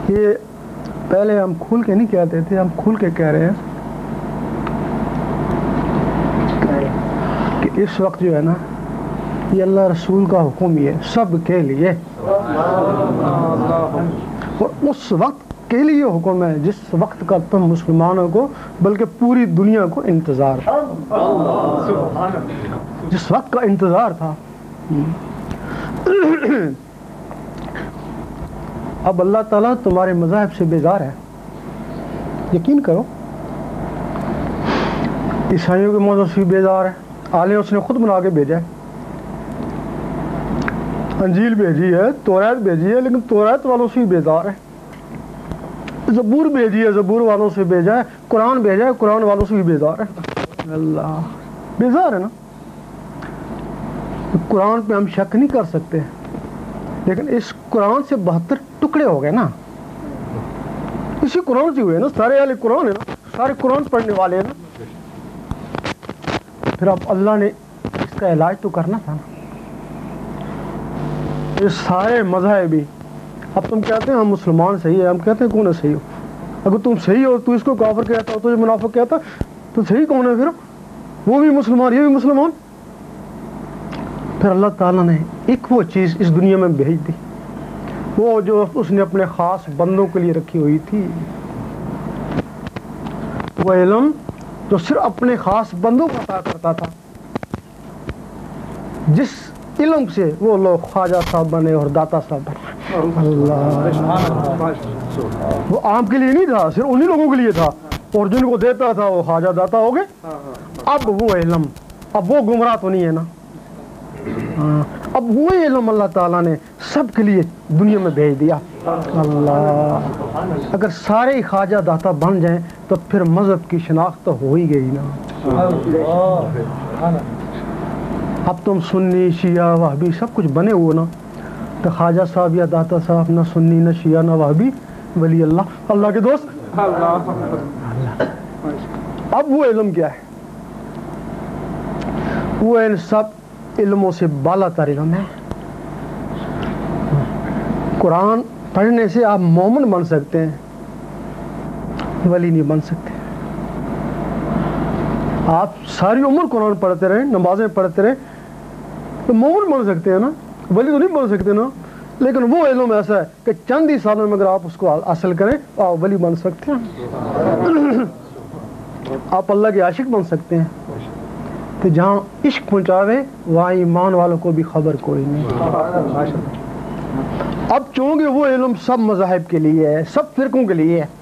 یہ پہلے ہم کھول کے نہیں کہتے تھے، ہم کھول کے کہہ رہے ہیں کہ اس وقت جو ہے نا یہ اللہ رسول کا حکم یہ سب کے لیے، اور اس وقت کے لیے حکم ہے جس وقت کا تم مسلمانوں کو بلکہ پوری دنیا کو انتظار تھا، جس وقت کا انتظار تھا۔ اب اللہ تعالیٰ تمہارے مذاہب سے بیزار ہے، یقین کرو۔ عیسائیوں کے مذہب سے بیزار ہے، آلے اس نے خود بنا کے بھیجا ہے، انجیل بھیجی ہے، توریت بھیجی ہے، لیکن توریت والوں سے بیزار ہے۔ زبور بھیجی ہے، زبور والوں سے بھیجا ہے، قرآن بھیجا ہے، قرآن والوں سے بھی بیزار ہے۔ اللہ بیزار ہے نا۔ قرآن پہ ہم شک نہیں کر سکتے، لیکن اس قرآن سے 72 ٹکڑے ہو گئے نا، اسی قرآن سے ہوئے نا، سارے اہل قرآن ہے نا، سارے قرآن پڑھنے والے ہیں نا۔ پھر اب اللہ نے اس کا علاج تو کرنا تھا نا۔ یہ سارے مذاہبی، اب تم کہتے ہیں ہم مسلمان صحیح ہے، ہم کہتے ہیں کون ہے صحیح ہو؟ اگر تم صحیح ہو تو اس کو کافر کہتا ہو، تجھے منافق کہتا، تو صحیح کون ہے پھر؟ وہ بھی مسلمان، یہ بھی مسلمان۔ پھر اللہ تعالیٰ نے ایک وہ چیز اس دنیا میں بھیج دی، وہ جو اس نے اپنے خاص بندوں کے لیے رکھی ہوئی تھی، وہ علم جو صرف اپنے خاص بندوں کو عطا کرتا تھا، جس علم سے وہ لوگ خواجہ صاحب بنے اور داتا صاحب بنے۔ اللہ، وہ عام کے لیے نہیں تھا، صرف انہی لوگوں کے لیے تھا، اور جن کو دیتا تھا وہ خواجہ داتا ہو گئے۔ اب وہ علم، اب وہ گمراہ تو نہیں ہے نا، اب وہی علم اللہ تعالیٰ نے سب کے لیے دنیا میں بھیج دیا۔ اللہ، اگر سارے خواجہ داتا بن جائیں تو پھر مذہب کی شناخت تو ہو ہی گئی نا۔ اب تم سنی شیعہ وہابی سب کچھ بنے ہوئے نا، تو خواجہ صاحب یا داتا صاحب نہ سنی نہ شیعہ نہ وہابی، ولی اللہ، اللہ کے دوست۔ اب وہ علم کیا ہے؟ وہ ان سب علموں سے بالا تر علم ہے۔ قرآن پڑھنے سے آپ مومن بن سکتے ہیں، ولی نہیں بن سکتے۔ آپ ساری عمر قرآن پڑھتے رہیں، نمازیں پڑھتے رہیں، تو مومن بن سکتے ہیں نا، ولی تو نہیں بن سکتے نا۔ لیکن وہ علم ایسا ہے کہ چند ہی سالوں میں اگر آپ اس کو حاصل کریں تو آپ ولی بن سکتے ہیں، آپ اللہ کے عاشق بن سکتے ہیں۔ تو جہاں عشق پہنچاوے وہاں ایمان والوں کو بھی خبر کوئی نہیں۔ اب چونکہ وہ علم سب مذاہب کے لیے ہے، سب فرقوں کے لیے ہے،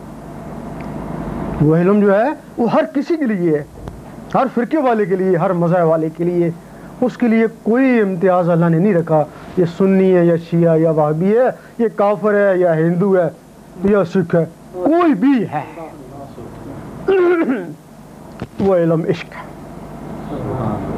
وہ علم جو ہے وہ ہر کسی کے لیے ہے، ہر فرقے والے کے لیے، ہر مذہب والے کے لیے، اس کے لیے کوئی امتیاز اللہ نے نہیں رکھا، یہ سنی ہے یا شیعہ یا وہابی ہے، یہ کافر ہے یا ہندو ہے یا سکھ ہے، کوئی بھی ہے، وہ علم عشق ہے۔